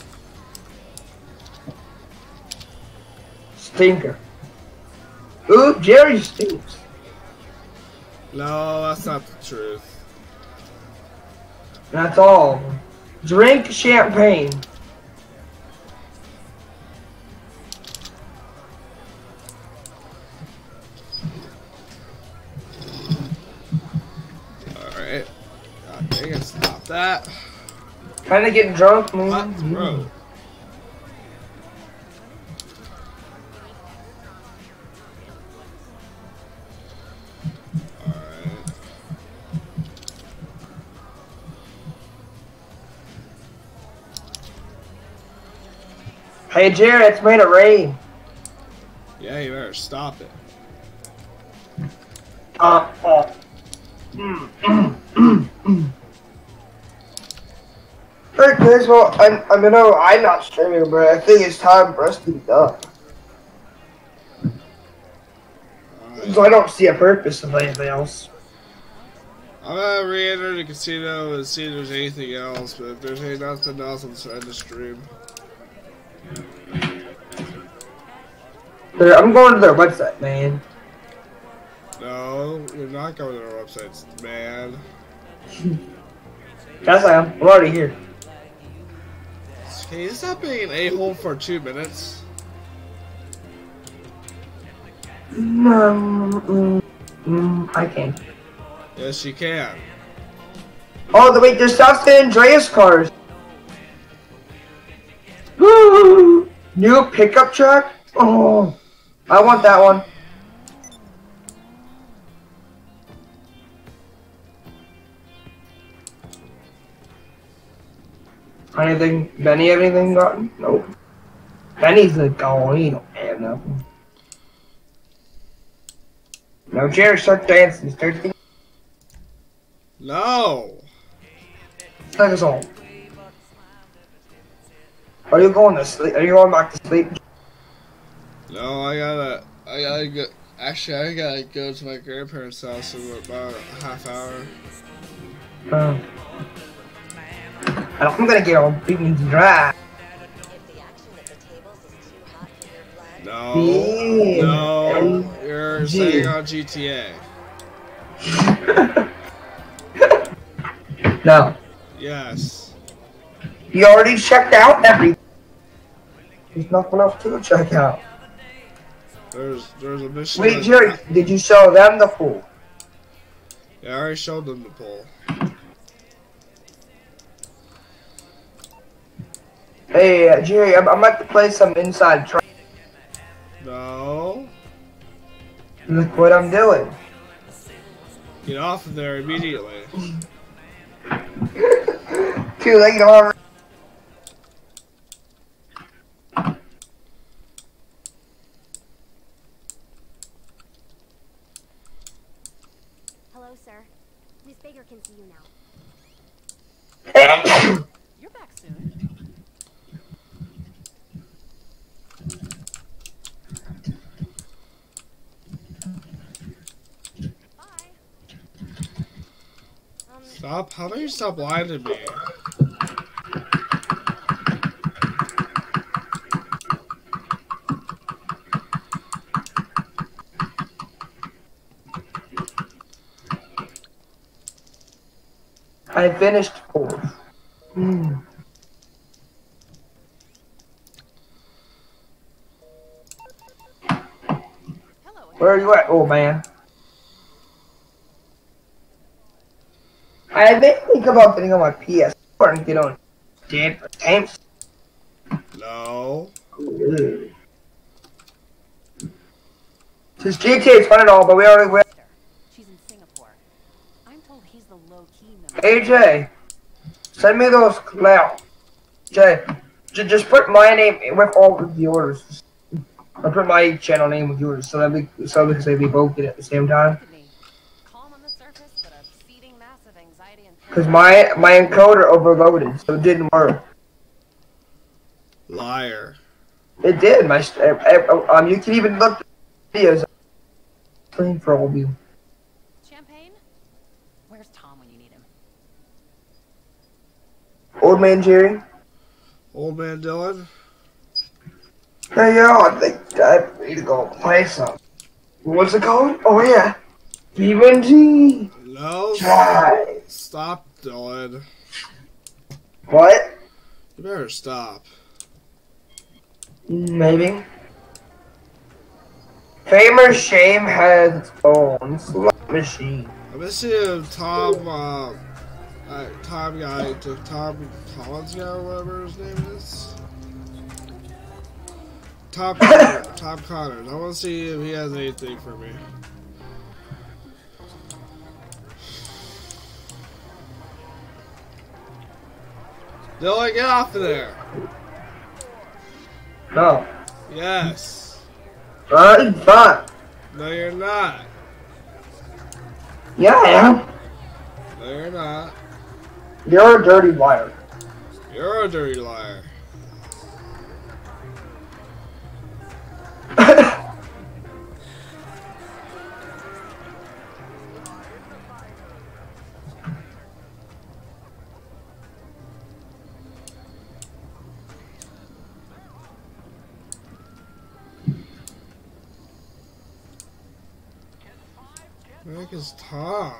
Stinker. Ooh, Jerry stinks. No, that's not the truth. That's all. Drink champagne. Alright. God dang it, stop that. Kinda getting drunk, man. What? Bro. Hey, Jared, it's made it rain. Yeah, you better stop it. Alright, guys, well, I'm not streaming, but I think it's time for us to be done. So I don't see a purpose of anything else. I'm gonna re-enter the casino and see if there's anything else, but if there's ain't nothing else, I'm just end the stream. I'm going to their website, man. No, you're not going to their websites, man. Yes, I am. I'm already here. Can you stop being an a-hole for 2 minutes? No, I can't. Yes, you can. Oh, wait, there's South San Andreas cars. New pickup truck? Oh, I want that one. Anything? Benny, anything gotten? Nope. Penny's a goal. He don't have nothing. Now, Jerry, start dancing. Start thinking. No. Take us home. Are you going to sleep? Are you going back to sleep? No, I gotta go. Actually, I gotta go to my grandparents' house in about a half hour. I'm gonna get on beaten dry. No, no, you're staying on GTA. No. Yes. You already checked out everything. There's nothing else to check out. There's a mission. Wait, Jerry, did you show them the pool? Yeah, I already showed them the pool. Hey, Jerry, I'm about to play some inside track. No. Look what I'm doing. Get off of there immediately. Too late already. Hello, sir. Miss Baker can see you now. You're back soon. Bye. Stop. How do you stop lying to me? I finished fourth. Hello. Where are you at, old man? I may think about getting on my PS4 and get on Dead for Games. No. Since GTA is fun and all, but we already went. She's in Singapore. I'm told he's the low-key member. AJ, send me those clouds. Jay, just put my name with all of the orders. I put my channel name with yours, so that we both get it at the same time. Calm on the surface, but a seething mass of anxiety and Cause my encoder overloaded, so it didn't work. Liar. It did. You can even look at the videos. Clean for all of you. Champagne? Where's Tom when you need him? Old man Jerry. Old man Dylan. Hey yo, I think I need to go play some. What's it called? Oh yeah, BeamNG. No. Try. Stop, Dylan. What? You better stop. Maybe. Fame or Shame has its own slot machine. I'm gonna see if Tom guy, Tom Collins guy or whatever his name is. Tom Connors. I want to see if he has anything for me. Dylan, get off of there. No. Yes. I'm fine. No, you're not. Yeah, I am. No, you're not. You're a dirty liar. You're a dirty liar. Where the heck is Tom?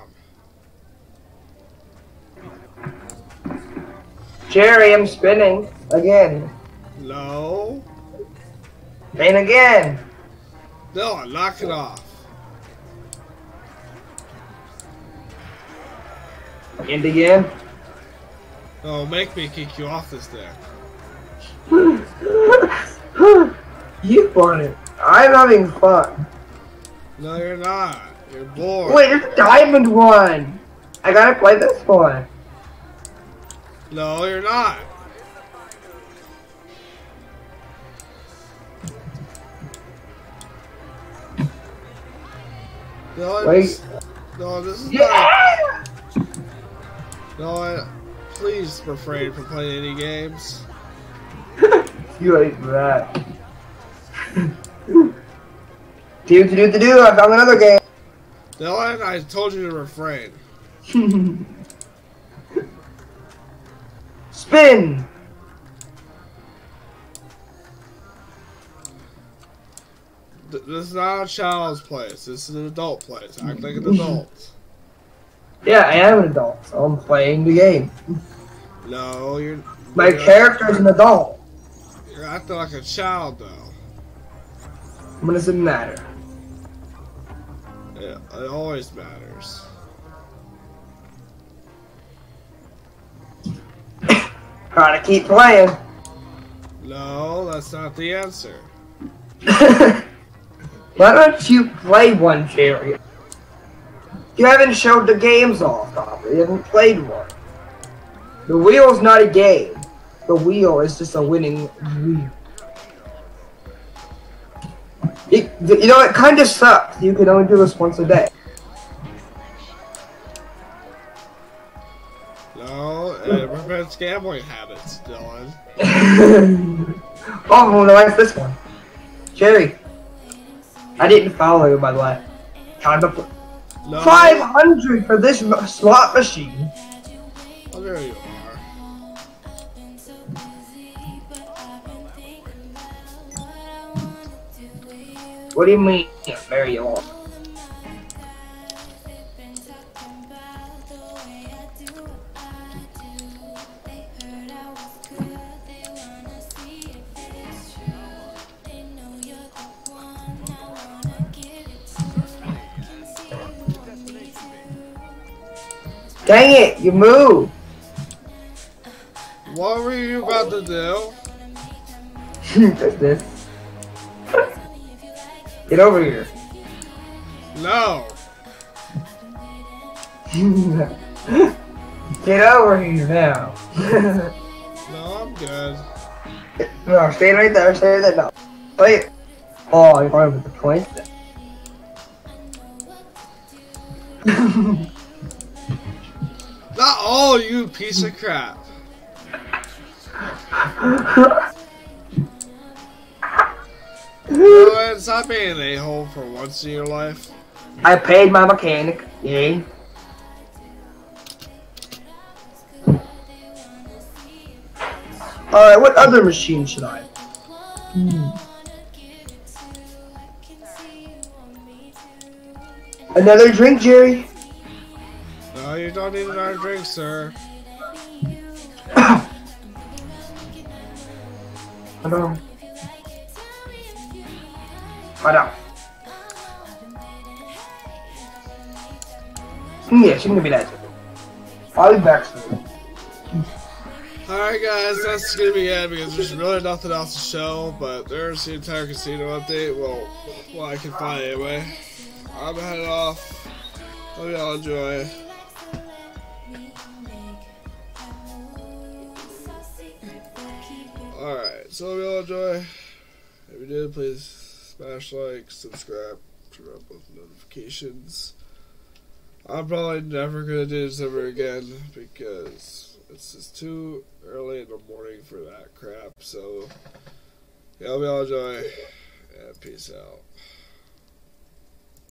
Jerry, I'm spinning again. No. And again. No, knock it off. And again. No, make me kick you off this thing. You want it. I'm having fun. No, you're not. You're bored. Wait, there's a diamond one. I gotta play this one. No, you're not. No, Wait. no, this is Yeah! not. No, please refrain from playing any games. You ain't for that. Do. I found another game. Dylan, I told you to refrain. Spin. This is not a child's place. This is an adult place. Act like an adult. Yeah, I am an adult, so I'm playing the game. No, My character's an adult. You're acting like a child, though. What does it matter? Yeah, it always matters. Gotta keep playing. No, that's not the answer. Why don't you play one, Jerry? You haven't showed the games off, probably. You haven't played one. The wheel's not a game. The wheel is just a winning wheel. You know, it kind of sucks. You can only do this once a day. No, it prevents gambling habits, Dylan. Oh, well, I like this one. Jerry. I didn't follow you, by the way. Time to No. 500 for this slot machine. Oh, there you are. What do you mean? Yeah, there you are. Dang it, you moved. What were you about to do? Just this. Get over here. No. Get over here now. No, I'm good. No, stay right there, stay right there. No. Play it. Oh, you're going with the point. Not all, you piece of crap. Dylan, stop being an a-hole for once in your life. I paid my mechanic. Yay. Alright, what other machine should I? Another drink, Jerry? No, you don't need another drink, sir. Hold on. Hold on. Yeah, she can give me that. I'll be back soon. Alright guys, that's gonna be it because there's really nothing else to show, but there's the entire casino update. Well, what I can find anyway. I'm heading off. Hope y'all enjoy. Alright, so hope y'all enjoy. If you did, please smash like, subscribe, turn on both notifications. I'm probably never gonna do this ever again because it's just too early in the morning for that crap. So, yeah, hope y'all enjoy and peace out.